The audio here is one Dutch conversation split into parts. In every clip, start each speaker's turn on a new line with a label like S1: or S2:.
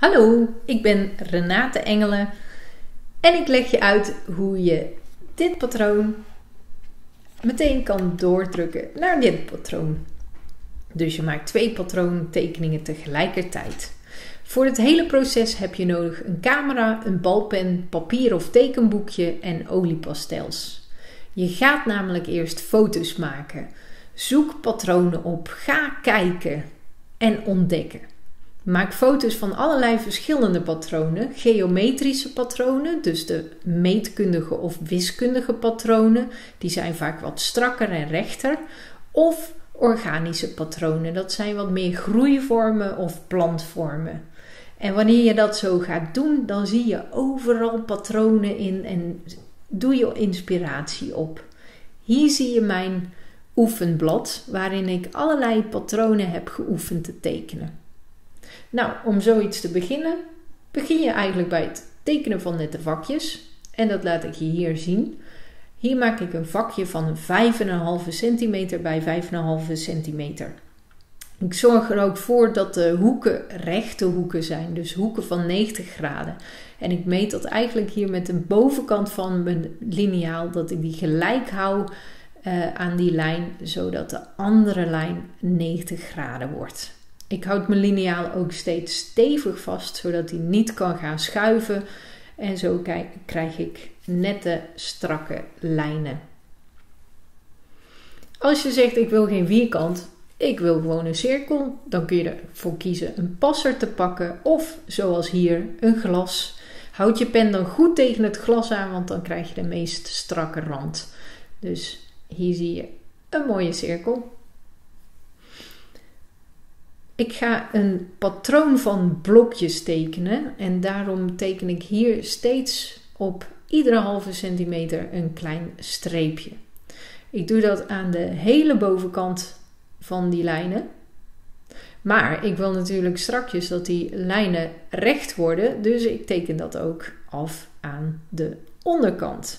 S1: Hallo, ik ben Renate Engelen en ik leg je uit hoe je dit patroon meteen kan doordrukken naar dit patroon. Dus je maakt 2 patroontekeningen tegelijkertijd. Voor het hele proces heb je nodig een camera, een balpen, papier of tekenboekje en oliepastels. Je gaat namelijk eerst foto's maken. Zoek patronen op, ga kijken en ontdekken. Maak foto's van allerlei verschillende patronen, geometrische patronen, dus de meetkundige of wiskundige patronen, die zijn vaak wat strakker en rechter, of organische patronen, dat zijn wat meer groeivormen of plantvormen. En wanneer je dat zo gaat doen, dan zie je overal patronen in en doe je inspiratie op. Hier zie je mijn oefenblad, waarin ik allerlei patronen heb geoefend te tekenen. Nou, om zoiets te beginnen, begin je eigenlijk bij het tekenen van nette vakjes. En dat laat ik je hier zien. Hier maak ik een vakje van 5,5 centimeter bij 5,5 centimeter. Ik zorg er ook voor dat de hoeken rechte hoeken zijn, dus hoeken van 90 graden. En ik meet dat eigenlijk hier met de bovenkant van mijn liniaal, dat ik die gelijk hou aan die lijn, zodat de andere lijn 90 graden wordt. Ik houd mijn liniaal ook steeds stevig vast, zodat hij niet kan gaan schuiven. En zo krijg ik nette, strakke lijnen. Als je zegt, ik wil geen vierkant, ik wil gewoon een cirkel, dan kun je ervoor kiezen een passer te pakken. Of, zoals hier, een glas. Houd je pen dan goed tegen het glas aan, want dan krijg je de meest strakke rand. Dus hier zie je een mooie cirkel. Ik ga een patroon van blokjes tekenen en daarom teken ik hier steeds op iedere halve centimeter een klein streepje. Ik doe dat aan de hele bovenkant van die lijnen. Maar ik wil natuurlijk strakjes dat die lijnen recht worden, dus ik teken dat ook af aan de onderkant.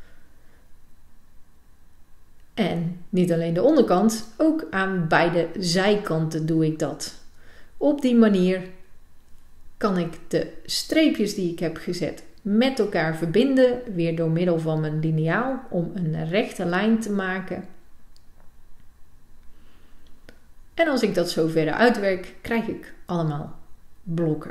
S1: En niet alleen de onderkant, ook aan beide zijkanten doe ik dat. Op die manier kan ik de streepjes die ik heb gezet met elkaar verbinden, weer door middel van mijn liniaal, om een rechte lijn te maken. En als ik dat zo verder uitwerk, krijg ik allemaal blokken.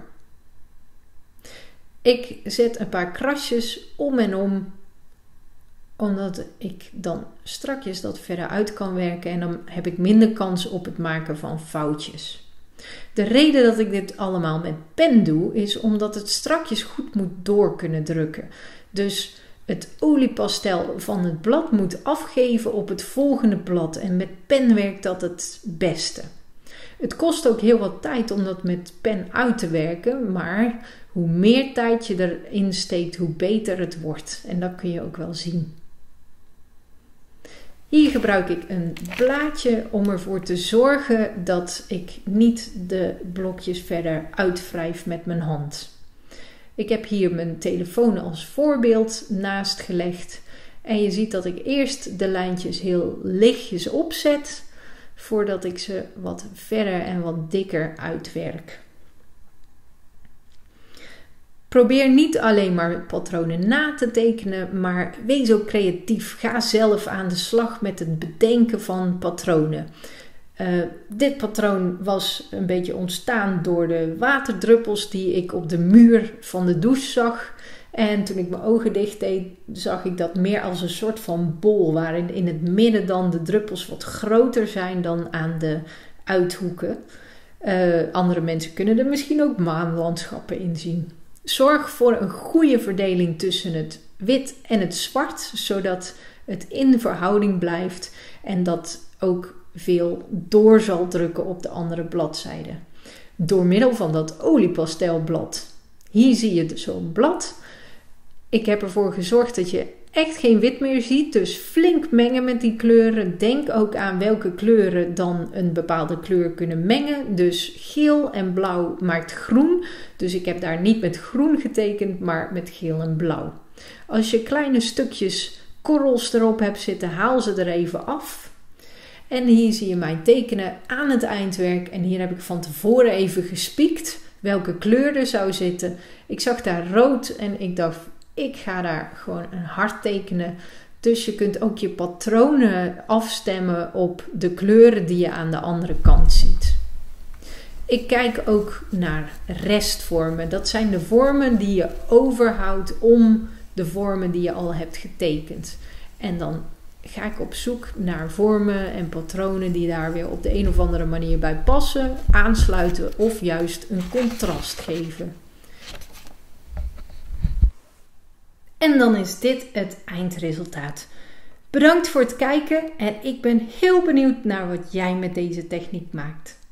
S1: Ik zet een paar krasjes om en om, omdat ik dan strakjes dat verder uit kan werken en dan heb ik minder kans op het maken van foutjes. De reden dat ik dit allemaal met pen doe, is omdat het strakjes goed moet door kunnen drukken. Dus het oliepastel van het blad moet afgeven op het volgende blad en met pen werkt dat het beste. Het kost ook heel wat tijd om dat met pen uit te werken, maar hoe meer tijd je erin steekt, hoe beter het wordt. En dat kun je ook wel zien. Hier gebruik ik een blaadje om ervoor te zorgen dat ik niet de blokjes verder uitwrijf met mijn hand. Ik heb hier mijn telefoon als voorbeeld naast gelegd. En je ziet dat ik eerst de lijntjes heel lichtjes opzet, voordat ik ze wat verder en wat dikker uitwerk. Probeer niet alleen maar patronen na te tekenen, maar wees ook creatief. Ga zelf aan de slag met het bedenken van patronen. Dit patroon was een beetje ontstaan door de waterdruppels die ik op de muur van de douche zag. En toen ik mijn ogen dicht deed, zag ik dat meer als een soort van bol, waarin in het midden dan de druppels wat groter zijn dan aan de uithoeken. Andere mensen kunnen er misschien ook maanlandschappen in zien. Zorg voor een goede verdeling tussen het wit en het zwart, zodat het in verhouding blijft en dat ook veel door zal drukken op de andere bladzijde. Door middel van dat oliepastelblad. Hier zie je zo'n blad. Ik heb ervoor gezorgd dat je echt geen wit meer ziet, dus flink mengen met die kleuren. Denk ook aan welke kleuren dan een bepaalde kleur kunnen mengen. Dus geel en blauw maakt groen. Dus ik heb daar niet met groen getekend, maar met geel en blauw. Als je kleine stukjes korrels erop hebt zitten, haal ze er even af. En hier zie je mij tekenen aan het eindwerk. En hier heb ik van tevoren even gespiekt welke kleur er zou zitten. Ik zag daar rood en ik dacht, ik ga daar gewoon een hart tekenen. Dus je kunt ook je patronen afstemmen op de kleuren die je aan de andere kant ziet. Ik kijk ook naar restvormen. Dat zijn de vormen die je overhoudt om de vormen die je al hebt getekend. En dan ga ik op zoek naar vormen en patronen die daar weer op de een of andere manier bij passen, aansluiten of juist een contrast geven. En dan is dit het eindresultaat. Bedankt voor het kijken en ik ben heel benieuwd naar wat jij met deze techniek maakt.